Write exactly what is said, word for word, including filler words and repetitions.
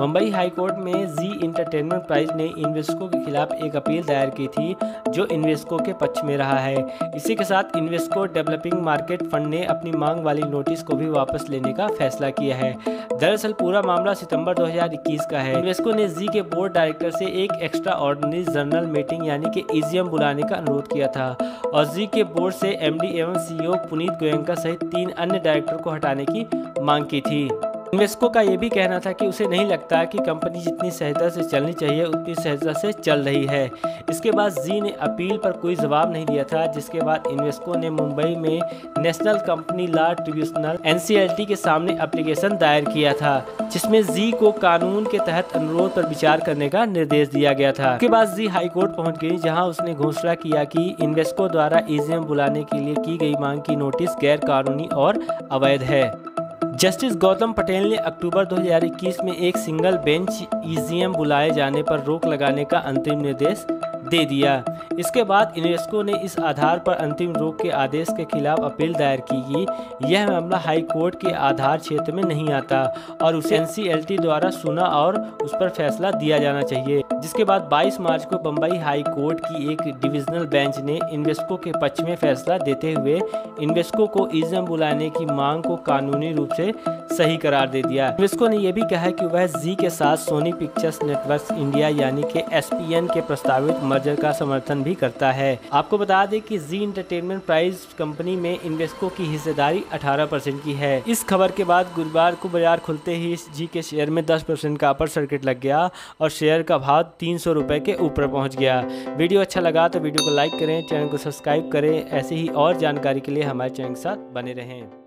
Mumbai high court में Zee entertainment enterprises ने Invesco के खिलाफ एक अपील दायर की थी जो इन्वेस्को के पक्ष में रहा है। इसी के साथ इन्वेस्को डेवलपिंग मार्केट फंड ने अपनी मांग वाली नोटिस को भी वापस लेने का फैसला किया है। दरअसल पूरा मामला सितंबर दो हज़ार इक्कीस का है। इन्वेस्को ने जी के बोर्ड डायरेक्टर से एक एक्स्ट्रा ऑर्डिनरी जनरल मीटिंग यानी कि ई जी एम बुलाने का अनुरोध किया था और जी के बोर्ड से एम डी एवं सी ई ओ पुनीत गोयनका सहित तीन अन्य डायरेक्टर को हटाने की मांग की थी। इन्वेस्को का ये भी कहना था कि उसे नहीं लगता कि कंपनी जितनी सहजता से चलनी चाहिए उतनी सहजता से चल रही है। इसके बाद जी ने अपील पर कोई जवाब नहीं दिया था, जिसके बाद इन्वेस्को ने मुंबई में national company law tribunal N C L T के सामने एप्लीकेशन दायर किया था, जिसमें जी को कानून के तहत अनुरोध पर विचार करने का निर्देश दिया गया था। इसके बाद जी हाई कोर्ट पहुंच गई, जहां उसने घोषणा किया कि इन्वेस्को द्वारा ई जी एम बुलाने के लिए की गई मांग की नोटिस गैर कानूनी और अवैध है। जस्टिस गौतम पटेल ने अक्टूबर दो हज़ार इक्कीस में एक single bench E G M बुलाए जाने पर रोक लगाने का अंतिम निर्देश दे दिया। इसके बाद इन्वेस्को ने इस आधार पर अंतिम रोक के आदेश के खिलाफ अपील दायर की कि यह मामला हाई कोर्ट के आधार क्षेत्र में नहीं आता और उसे एन सी एल टी द्वारा सुना और उस पर फैसला दिया जाना चाहिए। जिसके बाद बाईस मार्च को बम्बई हाई कोर्ट की एक डिविजनल बेंच ने इन्वेस्को के पक्ष में फैसला देते हुए इन्वेस्को को ई जी एम बुलाने की मांग को कानूनी रूप से सही करार दे दिया। इन्वेस्को ने यह भी कहा कि वह जी के साथ सोनी पिक्चर्स नेटवर्क्स इंडिया यानी कि एस पी एन के प्रस्तावित मर्जर का समर्थन भी करता है। आपको बता दें कि जी इंटरटेनमेंट प्राइज कंपनी में इन्वेस्को की हिस्सेदारी अठारह परसेंट की है। इस खबर के बाद गुरुवार को बाजार खुलते ही जी के शेयर में दस परसेंट का अपर सर्किट लग गया और शेयर का भाव तीन सौ रुपए के ऊपर पहुंच गया। वीडियो अच्छा लगा तो वीडियो को लाइक करें, चैनल को सब्सक्राइब करें। ऐसे ही और जानकारी के लिए हमारे चैनल के साथ बने रहें।